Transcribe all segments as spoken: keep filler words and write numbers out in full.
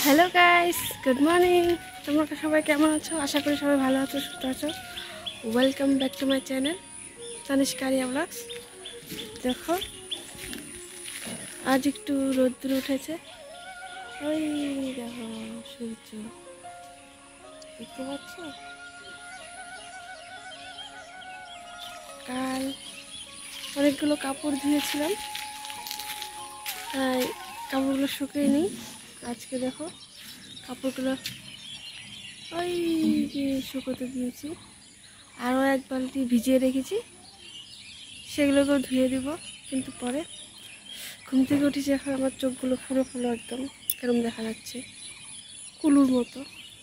Hello guys, good morning. তোমরা সবাই কেমন আছো? আশা করি সবাই ভালো আছো, সুস্থ আছো। Welcome back to my channel Tanishka Arya vlogs. দেখো আজ একটু রোদ্দুর উঠেছে, ওই দেখো সূর্য দেখতে পাচ্ছ। কাল অনেকগুলো কাপড় ধুয়েছিলাম, তাই কাপড়গুলো শুকিয়ে নিই। আজকে দেখো কাপড়গুলো ওই যে শুকোতে দিয়েছি, আরও এক বালতি ভিজিয়ে রেখেছি, সেগুলোকেও ধুয়ে দিব। কিন্তু পরে ঘুম থেকে উঠেছি, এখন আমার চোখগুলো ফুলো ফুলো একদম কেরম দেখা যাচ্ছে, কুলুর মতো।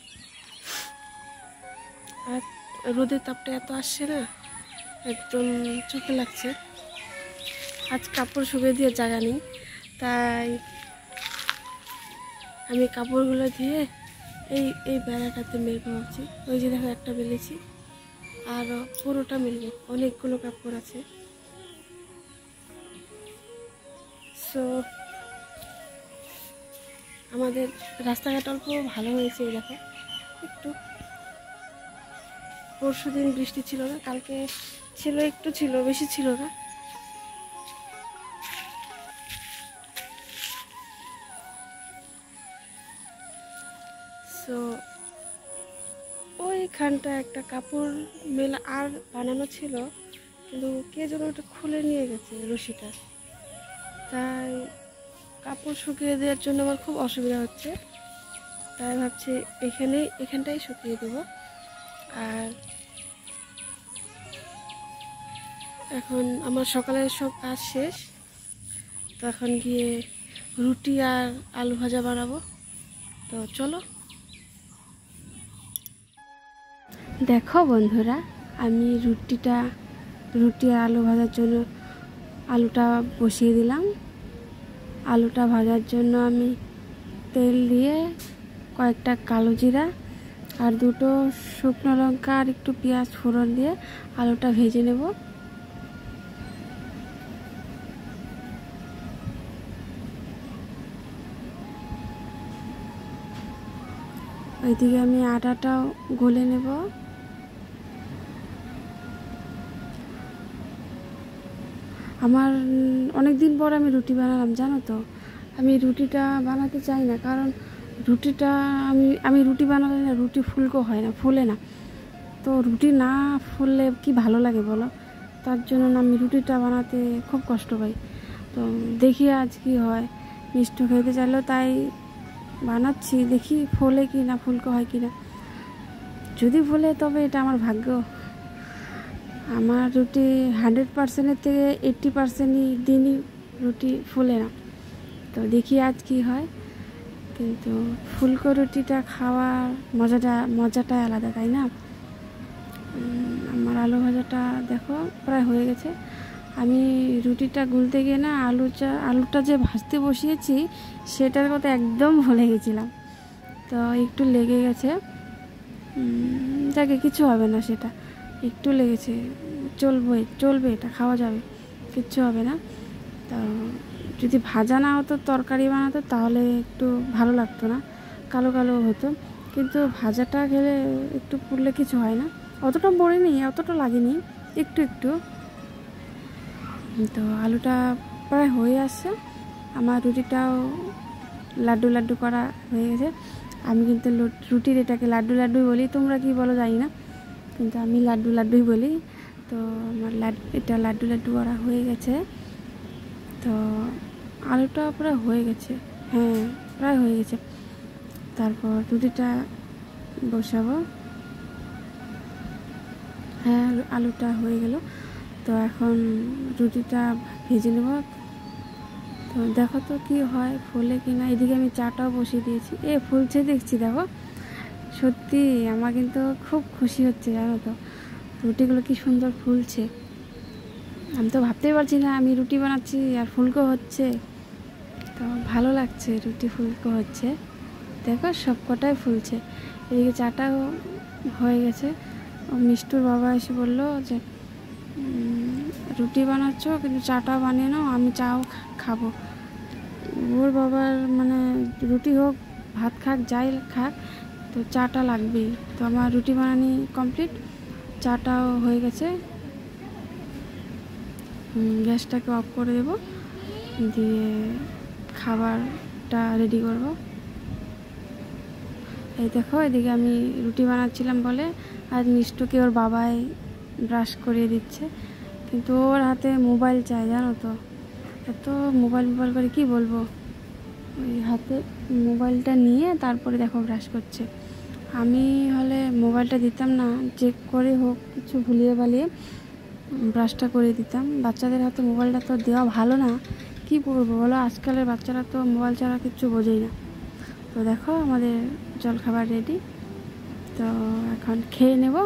আর রোদের তাপটা এত আসছে না, একদম চোখে লাগছে। আজ কাপড় শুকিয়ে দিয়ে জায়গা নেই, তাই আমি কাপড়গুলো দিয়ে এই এই বেড়াটাতে মেলবো ভাবছি। ওই যে দেখো একটা মেলেছি, আর পুরোটা মেলবো, অনেকগুলো কাপড় আছে। সো আমাদের রাস্তাঘাট অল্প ভালো হয়েছে, এই দেখো একটু। পরশু দিন বৃষ্টি ছিল না, কালকে ছিল, একটু ছিল, বেশি ছিল না। সো ওইখানটা একটা কাপড় মেলা আর বানানো ছিল, কিন্তু কে যেন ওটা খুলে নিয়ে গেছে রশিটা, তাই কাপড় শুকিয়ে দেওয়ার জন্য আমার খুব অসুবিধা হচ্ছে। তাই ভাবছি এখানে এখানটাই শুকিয়ে দেব। আর এখন আমার সকালের সব কাজ শেষ, তো এখন গিয়ে রুটি আর আলু ভাজা বানাবো। তো চলো। দেখো বন্ধুরা, আমি রুটিটা রুটি আর আলু ভাজার জন্য আলুটা বসিয়ে দিলাম। আলুটা ভাজার জন্য আমি তেল দিয়ে কয়েকটা কালো জিরা আর দুটো শুকনো লঙ্কা আর একটু পেঁয়াজ ফোড়ন দিয়ে আলুটা ভেজে নেব। ওইদিকে আমি আটাটাও গলে নেব। আমার অনেক দিন পর আমি রুটি বানালাম, জানো তো। আমি রুটিটা বানাতে চাই না, কারণ রুটিটা আমি আমি রুটি বানালে না, রুটি ফুলকো হয় না, ফুলে না। তো রুটি না ফুললে কি ভালো লাগে বলো? তার জন্য না আমি রুটিটা বানাতে খুব কষ্ট পাই। তো দেখি আজ কি হয়। মিষ্টু খেতে চাইলেও তাই বানাচ্ছি, দেখি ফোলে কি না, ফুলকো হয় কি না। যদি ফোলে তবে এটা আমার ভাগ্য। আমার রুটি হান্ড্রেড পার্সেন্টের থেকে এইট্টি পার্সেন্টই দিনই রুটি ফুলে না। তো দেখি আজ কি হয়। কিন্তু ফুলকো রুটিটা খাওয়ার মজাটা মজাটাই আলাদা, তাই না? আমার আলু ভাজাটা দেখো প্রায় হয়ে গেছে। আমি রুটিটা গুলতে গিয়ে না আলুটা আলুটা যে ভাজতে বসিয়েছি সেটার কথা একদম ভুলে গেছিলাম। তো একটু লেগে গেছে, যাকে কিছু হবে না, সেটা একটু লেগেছে, চলবে চলবে এটা খাওয়া যাবে, কিচ্ছু হবে না। তো যদি ভাজা না হতো, তরকারি বানাতো, তাহলে একটু ভালো লাগতো না, কালো কালো হতো। কিন্তু ভাজাটা খেলে একটু পুড়লে কিছু হয় না, অতটা পড়েনি, অতটা লাগেনি, একটু একটু। তো আলুটা প্রায় হয়ে আসছে, আমার রুটিটাও লাড্ডু লাড্ডু করা হয়ে গেছে। আমি কিন্তু রুটির এটাকে লাড্ডু লাড্ডুই বলি, তোমরা কি বলো জানি না, কিন্তু আমি লাড্ডু লাড্ডুই বলি। তো আমার লাড্ডু এটা লাড্ডু লাড্ডু করা হয়ে গেছে। তো আলুটা প্রায় হয়ে গেছে, হ্যাঁ প্রায় হয়ে গেছে। তারপর রুটিটা বসাবো। হ্যাঁ আলুটা হয়ে গেল। তো এখন রুটিটা ভেজে নেব। তো দেখো তো কি হয়, ফুলে কি না। এদিকে আমি চাটাও বসিয়ে দিয়েছি, এ ফুলছে দেখছি, দেখো সত্যি আমার কিন্তু খুব খুশি হচ্ছে, জানো তো, রুটিগুলো কি সুন্দর ফুলছে। আমি তো ভাবতেই পারছি না আমি রুটি বানাচ্ছি আর ফুলকো হচ্ছে। তো ভালো লাগছে, রুটি ফুলকো হচ্ছে, দেখো সব কটাই ফুলছে। এদিকে চাটাও হয়ে গেছে। মিষ্টুর বাবা এসে বললো যে রুটি বানাচ্ছ কিন্তু চাটাও বানিয়ে নাও, আমি চাও খাবো। ওর বাবার মানে রুটি হোক ভাত খাক যাই খাক তো চাটা লাগবেই। তো আমার রুটি বানানি কমপ্লিট, চাটাও হয়ে গেছে। গ্যাসটাকে অফ করে দেব, দিয়ে খাবারটা রেডি করব। এই দেখো এদিকে আমি রুটি বানাচ্ছিলাম বলে আর মিষ্টুকে ওর বাবাই ব্রাশ করিয়ে দিচ্ছে, কিন্তু ওর হাতে মোবাইল চাই জানো তো, এত মোবাইল মোবাইল করে কি বলবো। ওই হাতে মোবাইলটা নিয়ে তারপরে দেখো ব্রাশ করছে। আমি হলে মোবাইলটা দিতাম না, চেক করে হোক কিছু ভুলিয়ে বালিয়ে ব্রাশটা করে দিতাম। বাচ্চাদের হাতে মোবাইলটা তো দেওয়া ভালো না, কি করবো বলো, আজকালের বাচ্চারা তো মোবাইল ছাড়া কিচ্ছু বোঝেই না। তো দেখো আমাদের জলখাবার রেডি, তো এখন খেয়ে নেব।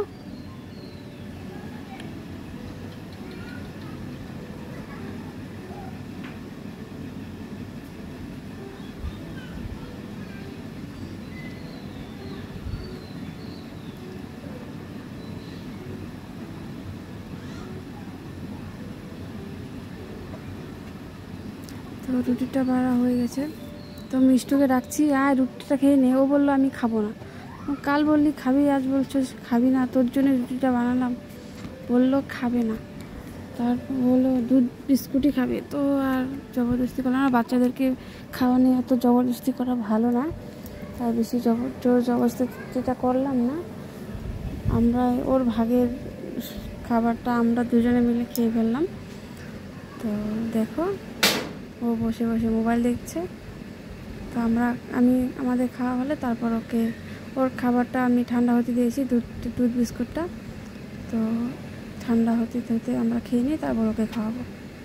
তো রুটিটা বাড়া হয়ে গেছে, তো মিষ্টুকে ডাকছি আয় রুটিটা খেয়ে নে। ও বললো আমি খাবো না। কাল বললি খাবি, আজ বলছো খাবি না, তোর জন্য রুটিটা বানালাম। বললো খাবে না, তারপর বললো দুধ বিস্কুটই খাবে। তো আর জবরদস্তি করলাম না, বাচ্চাদেরকে খাওয়ানো এত জবরদস্তি করা ভালো না, তাই বেশি জবর জোর জবরদস্তিটা করলাম না। আমরা ওর ভাগের খাবারটা আমরা দুজনে মিলে খেয়ে ফেললাম। তো দেখো ও বসে বসে মোবাইল দেখছে। তো আমরা আমি আমাদের খাওয়া হলে তারপর ওকে ওর খাবারটা আমি ঠান্ডা হতে দিয়েছি, দুধ দুধ বিস্কুটটা। তো ঠান্ডা হতে হতে আমরা খেয়ে নিই, তারপর ওকে খাওয়াবো।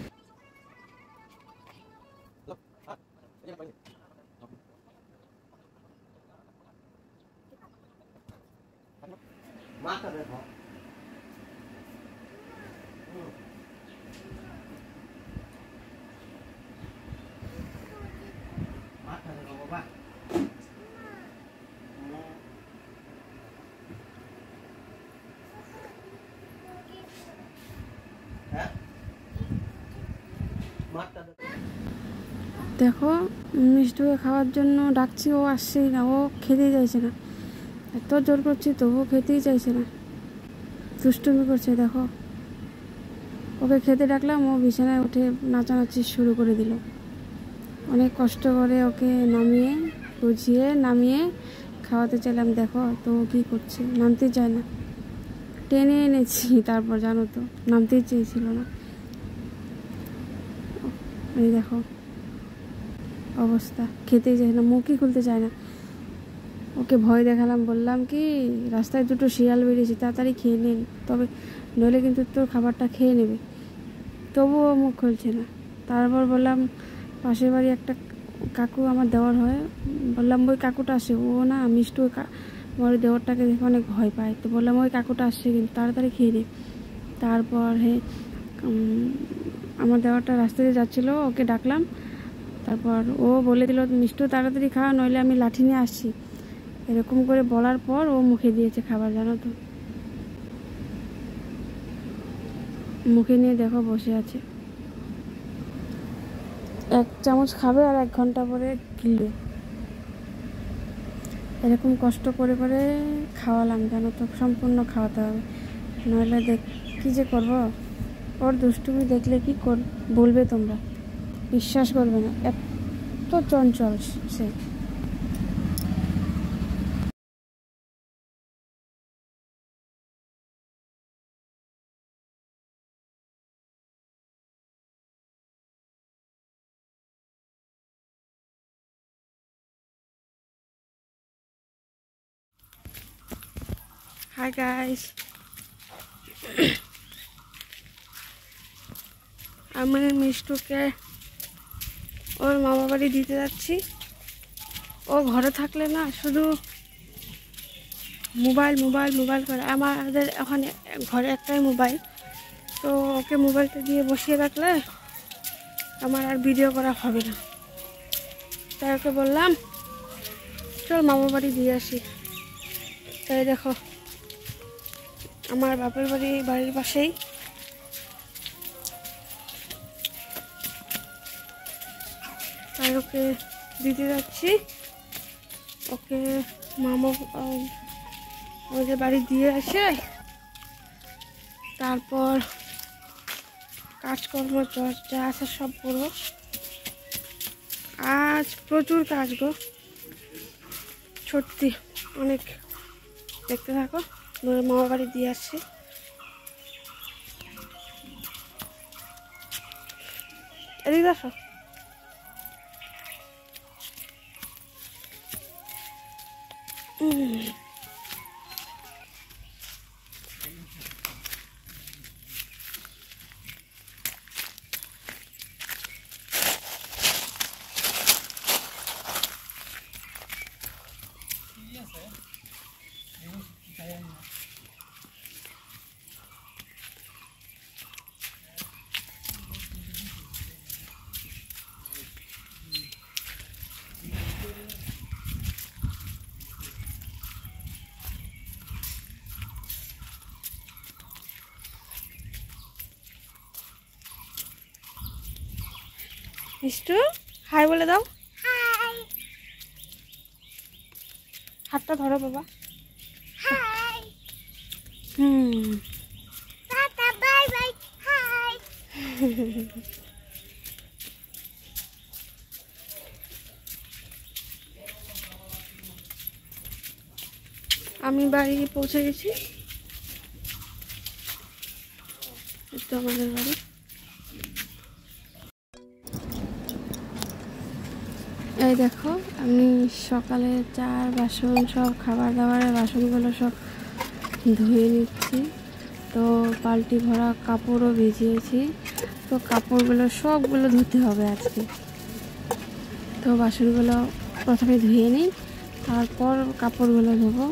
দেখো মিষ্টুকে খাওয়ার জন্য ডাকছি, ও আসছেই না, ও খেতেই চাইছে না। এত জোর করছি তবুও খেতেই চাইছে না, দুষ্টুমি করছে। দেখো ওকে খেতে ডাকলাম, ও বিছানায় উঠে নাচানাচি শুরু করে দিল। অনেক কষ্ট করে ওকে নামিয়ে বুঝিয়ে নামিয়ে খাওয়াতে চাইলাম, দেখো তো ও কী করছে, নামতেই চায় না। টেনে এনেছি তারপর জানো তো, নামতেই চেয়েছিল না। এই দেখো অবস্থা, খেতেই চায় না, মুখই খুলতে চায় না। ওকে ভয় দেখালাম, বললাম কি রাস্তায় দুটো শিয়াল বেরিয়েছে, তাড়াতাড়ি খেয়ে নেন, তবে নইলে কিন্তু তোর খাবারটা খেয়ে নেবে। তবুও মুখ খুলছে না। তারপর বললাম পাশের বাড়ি একটা কাকু আমার দেওয়ার হয়, বললাম ওই কাকুটা আসে। ও না মিষ্টু আমার দেওয়ারটাকে দেখে অনেক ভয় পায়। তো বললাম ওই কাকুটা আসছে কিন্তু তাড়াতাড়ি খেয়ে নে। তারপর হে আমার দেওয়ারটা রাস্তা দিয়ে যাচ্ছিলো, ওকে ডাকলাম। তারপর ও বলে দিল মিষ্টু তাড়াতাড়ি খাওয়া, নইলে আমি লাঠি নিয়ে আসছি। এরকম করে বলার পর ও মুখে দিয়েছে খাবার, জানো তো। মুখে নিয়ে দেখো বসে আছে, এক চামচ খাবে আর এক ঘন্টা পরে গিলবে। এরকম কষ্ট করে করে খাওয়ালাম, জানো তো, সম্পূর্ণ খাওয়াতে হবে, নইলে দেখ কী যে করবো। ওর দুষ্টুমি দেখলে কি কর বলবে তোমরা, বিশ্বাস করবে না, এত চঞ্চল সে। হাই গাইস, আমি মিষ্টুকে ওর মামা বাড়ি দিতে যাচ্ছি। ও ঘরে থাকলে না শুধু মোবাইল মোবাইল মোবাইল করে। আমাদের ওখানে ঘরে একটাই মোবাইল, তো ওকে মোবাইলটা দিয়ে বসিয়ে রাখলে আমার আর ভিডিও করা হবে না। তাই ওকে বললাম চল মামা বাড়ি দিয়ে আসি। তাই দেখো আমার বাপের বাড়ি বাড়ির পাশেই, তাই ওকে দিতে যাচ্ছি। ওকে মামা আমাদের বাড়ি দিয়ে আসে তারপর কাজকর্ম যা আছে সব করো। আজ প্রচুর কাজ গো, সত্যি অনেক। দেখতে থাকো, মামা বাড়ি দিয়ে আসছি। এদিকে আসো। মিষ্টু হাই বলে দাও। হাই। হাতটা ধরো বাবা। হাই। হুম টাটা বাই বাই। হাই। আমি বাড়ি পৌঁছে গেছি, তো আমাদের বাড়ি। এই দেখো আমি সকালে চার বাসন সব খাবার দাবারের বাসনগুলো সব ধুয়ে নিচ্ছি। তো বালতি ভরা কাপড়ও ভিজিয়েছি, তো কাপড়গুলো সবগুলো ধুতে হবে আজকে। তো বাসনগুলো প্রথমে ধুয়ে নিই, তারপর কাপড়গুলো ধোবো।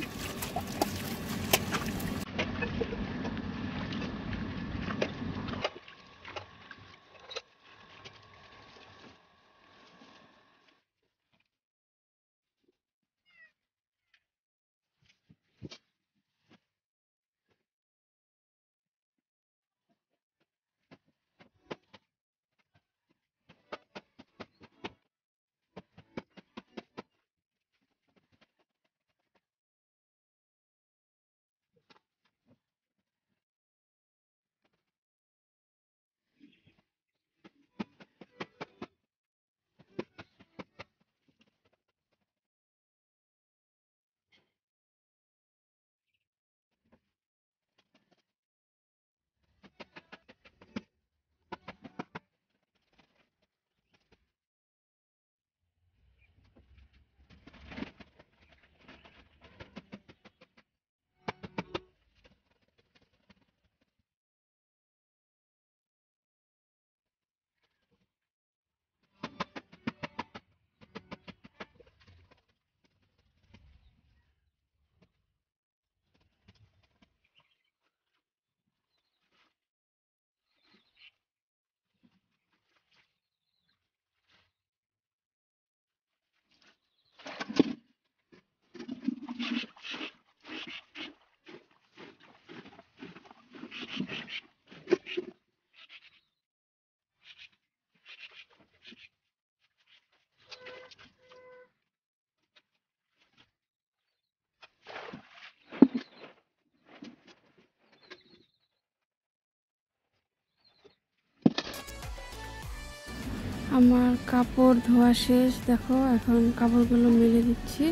আমার কাপড় ধোয়া শেষ, দেখো এখন কাপড়গুলো মেলে দিচ্ছি।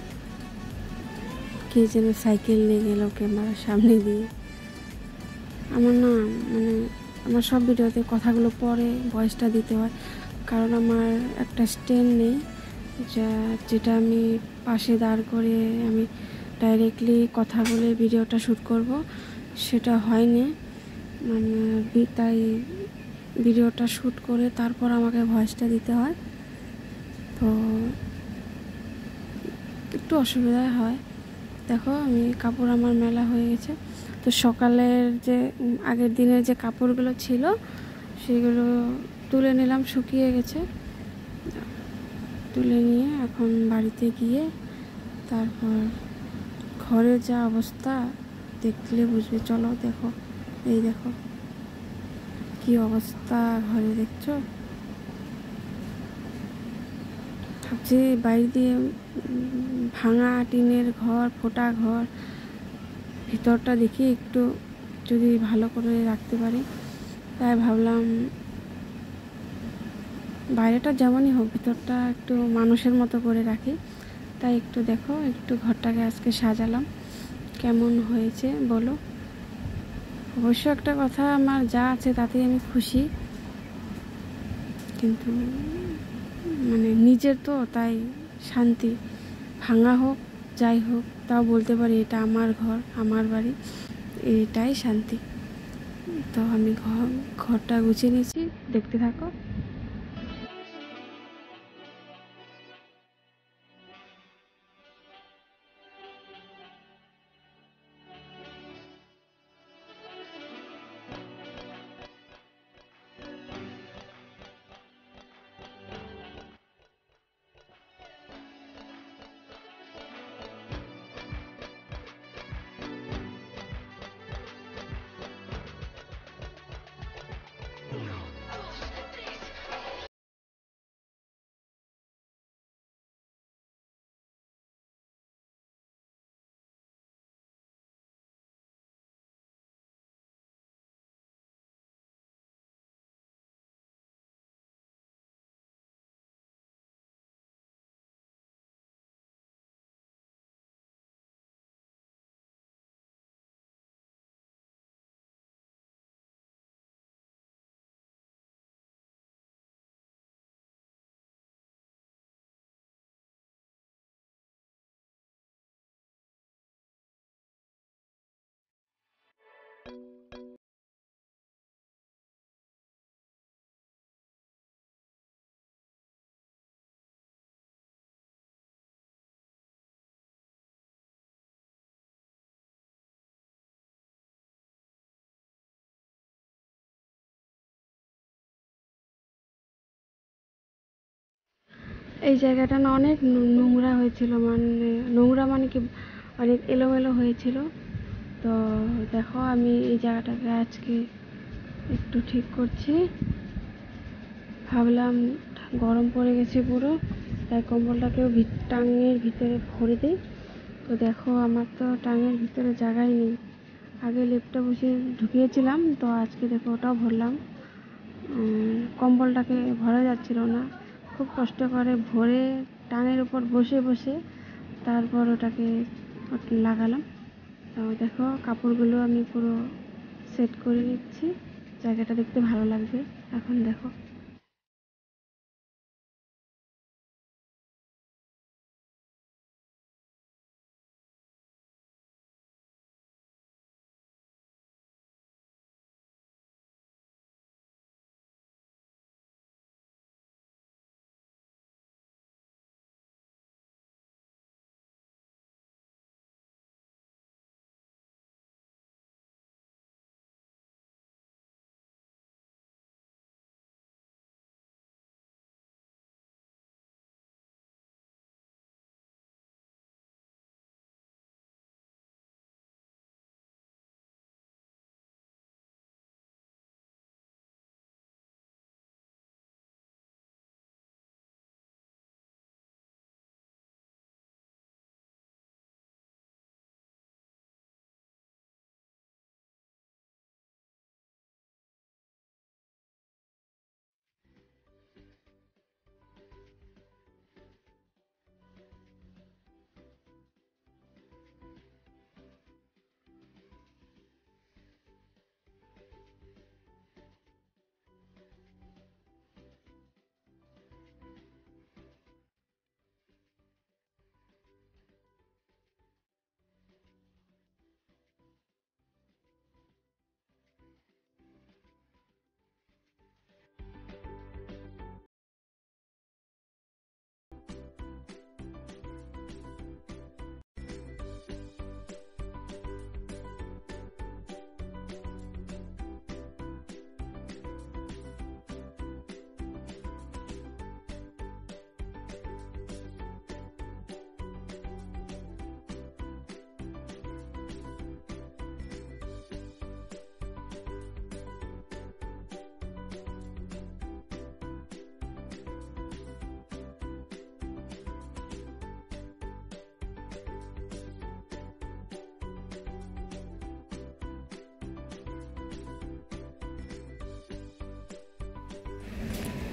কে যেন সাইকেল নিয়ে গেল ক্যামেরার সামনে দিয়ে। আমার না মানে আমার সব ভিডিওতে কথাগুলো পরে ভয়েসটা দিতে হয়, কারণ আমার একটা স্ট্যান্ড নেই যা যেটা আমি পাশে দাঁড় করে আমি ডাইরেক্টলি কথা বলে ভিডিওটা শ্যুট করব, সেটা হয়নি। মানে তাই ভিডিওটা শ্যুট করে তারপর আমাকে ভয়েসটা দিতে হয়, তো একটু অসুবিধা হয়। দেখো আমি কাপড় আমার মেলা হয়ে গেছে। তো সকালের যে আগের দিনের যে কাপড়গুলো ছিল সেগুলো তুলে নিলাম, শুকিয়ে গেছে। তুলে নিয়ে এখন বাড়িতে গিয়ে তারপর ঘরে যা অবস্থা দেখলে বুঝবে। চলো দেখো, এই দেখো কি অবস্থা ঘরে, দেখছো? ভাবছি বাইরে দিয়ে ভাঙা টিনের ঘর, ফোটা ঘর, ভিতরটা দেখি একটু যদি ভালো করে রাখতে পারি। তাই ভাবলাম বাইরেটা যেমনই হোক ভিতরটা একটু মানুষের মতো করে রাখি। তাই একটু দেখো, একটু ঘরটাকে আজকে সাজালাম। কেমন হয়েছে বলো। অবশ্য একটা কথা, আমার যা আছে তাতেই আমি খুশি, কিন্তু মানে নিজের তো, তাই শান্তি। ভাঙা হোক যাই হোক, তাও বলতে পারি এটা আমার ঘর, আমার বাড়ি, এটাই শান্তি। তো আমি ঘর ঘরটা গুছিয়ে নিয়েছি, দেখতে থাকো। এই জায়গাটা না অনেক নোংরা হয়েছিল, মানে নোংরা মানে কি অনেক এলোমেলো হয়েছিল। তো দেখো আমি এই জায়গাটাকে আজকে একটু ঠিক করছি। ভাবলাম গরম পড়ে গেছে পুরো, তাই কম্বলটাকেও টাঙের ভিতরে ভরে দিই। তো দেখো আমার তো টাঙের ভিতরে জায়গাই নেই। আগে লেপটা বসে ঢুকিয়েছিলাম, তো আজকে দেখো ওটাও ভরলাম। কম্বলটাকে ভরা যাচ্ছিল না, খুব কষ্ট করে ভরে টাঙের উপর বসে বসে তারপর ওটাকে লাগালাম। তো দেখো কাপড়গুলো আমি পুরো সেট করে নিচ্ছি, জায়গাটা দেখতে ভালো লাগবে। এখন দেখো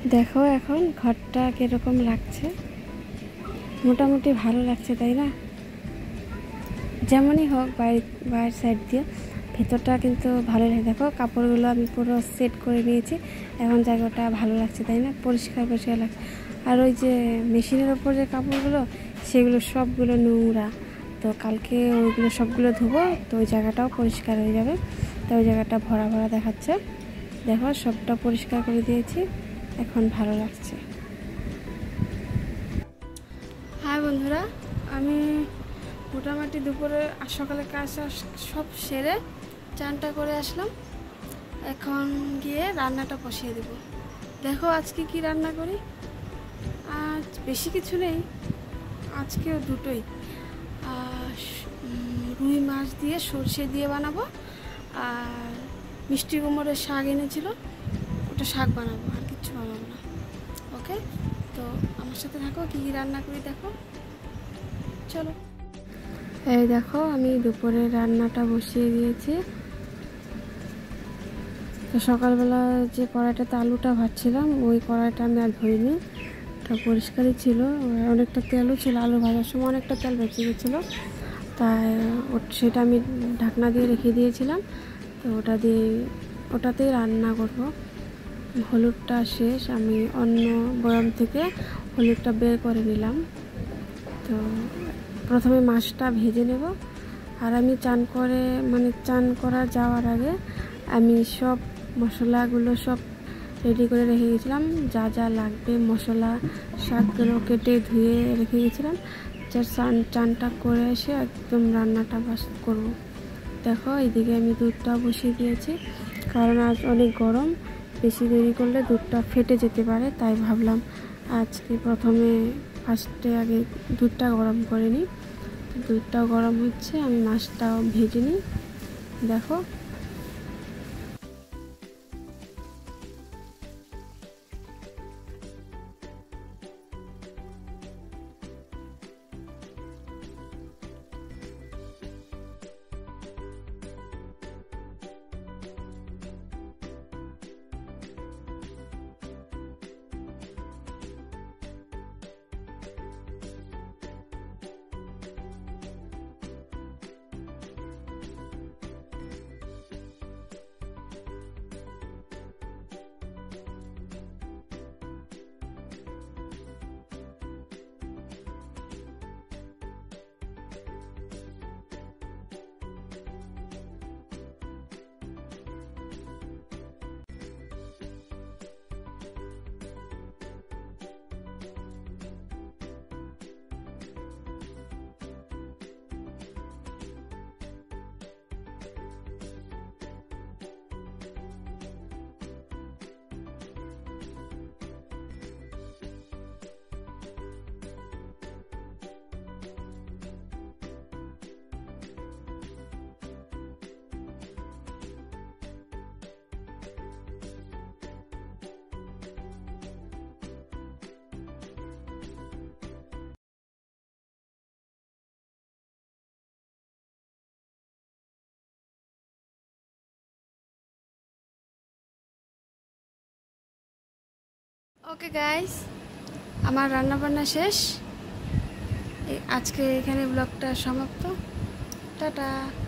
দেখো এখন ঘরটা কিরকম লাগছে, মোটামুটি ভালো লাগছে তাই না? যেমনই হোক বাইরে বাইরের সাইড দিয়ে ভেতরটা কিন্তু ভালো লাগে। দেখো কাপড়গুলো আমি পুরো সেট করে নিয়েছি, এখন জায়গাটা ভালো লাগছে তাই না? পরিষ্কার পরিষ্কার লাগছে। আর ওই যে মেশিনের ওপর যে কাপড়গুলো সেগুলো সবগুলো নোংরা, তো কালকে ওইগুলো সবগুলো ধুবো, তো ওই জায়গাটাও পরিষ্কার হয়ে যাবে। তো ওই জায়গাটা ভরা ভরা দেখাচ্ছে। দেখো সবটা পরিষ্কার করে দিয়েছি, এখন ভালো লাগছে। হ্যাঁ বন্ধুরা, আমি মোটামুটি দুপুরে সকালে কাজ সব সেরে চানটা করে আসলাম, এখন গিয়ে রান্নাটা বসিয়ে দেব। দেখো আজকে কি রান্না করি। আজ বেশি কিছু নেই, আজকেও দুটোই, রুই মাছ দিয়ে সর্ষে দিয়ে বানাবো, আর মিষ্টি কুমড়োর শাক এনেছিল, ওটা শাক বানাবো, আর কিচ্ছু বানাবো না। ওকে, তো আমার সাথে থাকো, কী কী রান্না করি দেখো, চলো। এই দেখো আমি দুপুরে রান্নাটা বসিয়ে দিয়েছি। তো সকালবেলা যে কড়াইটাতে আলুটা ভাজছিলাম, ওই কড়াইটা আমি আর ধরিনি, ওটা পরিষ্কারই ছিল, অনেকটা তেলও ছিল, আলু ভাজার সময় অনেকটা তেল বেঁচে গেছিলো, তাই সেটা আমি ঢাকনা দিয়ে রেখে দিয়েছিলাম। তো ওটা দিয়ে ওটাতেই রান্না করব। হলুদটা শেষ, আমি অন্য বয়াম থেকে হলুদটা বের করে নিলাম। তো প্রথমে মাছটা ভেজে নেব, আর আমি চান করে মানে চান করা যাওয়ার আগে আমি সব মশলাগুলো সব রেডি করে রেখে গেছিলাম, যা যা লাগবে মশলা শাকগুলো কেটে ধুয়ে রেখে গেছিলাম। চান চানটা করে এসে একদম রান্নাটা বাস করব। দেখো এইদিকে আমি দুধটা বসিয়ে দিয়েছি, কারণ আজ অনেক গরম, বেশি দেরি করলে দুধটা ফেটে যেতে পারে, তাই ভাবলাম আজকে প্রথমে ফার্স্টে আগে দুধটা গরম করে নিই। দুধটাও গরম হচ্ছে, আমি মাছটাও ভেজে নিই। দেখো ওকে গাইস, আমার রান্না বান্না শেষ, আজকে এখানে ব্লগটা সমাপ্ত, টাটা।